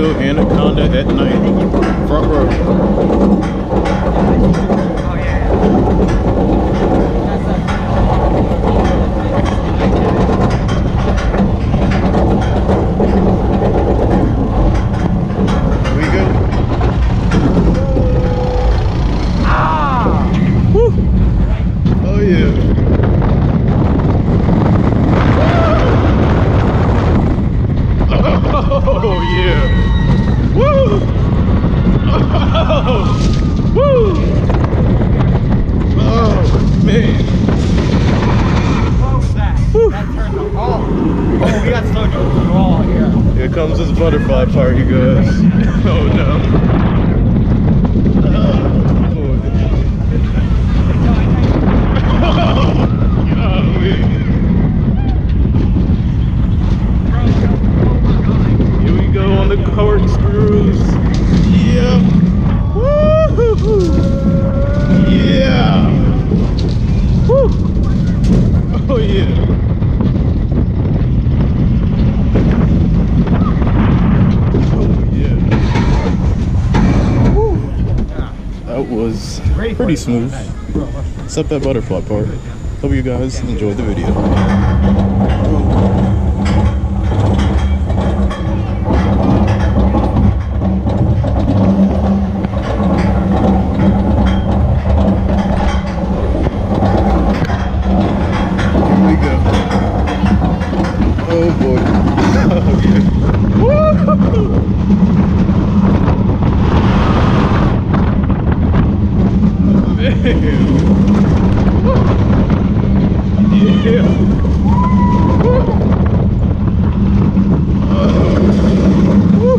to Anaconda at night. Front row. Oh yeah. We good? Ah! Woo! Oh yeah. Oh yeah! Woo! Oh! Woo! Oh man! What was that? Woo. That turned the oh, we got slow to all here. Here comes this butterfly party, guys. Oh no! Golly. Here we go on the corkscrews. Yeah. Woo! Yeah. Woo! Oh yeah. Oh yeah. Woo! That was pretty smooth. Except that butterfly part. Hope you guys enjoyed the video. Oh boy. Okay. Woo! Man. Woo! Yeah. Woo! Woo!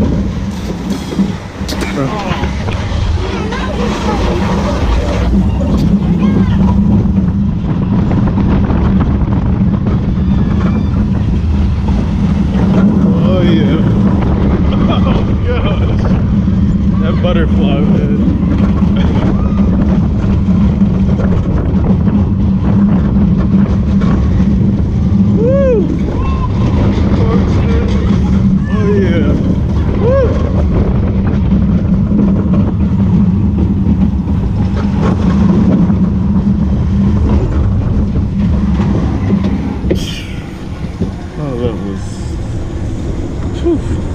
Oh yeah. Oh gosh. That butterfly, man. Woo! Oh yeah. Woo! Oh, that was... Whew.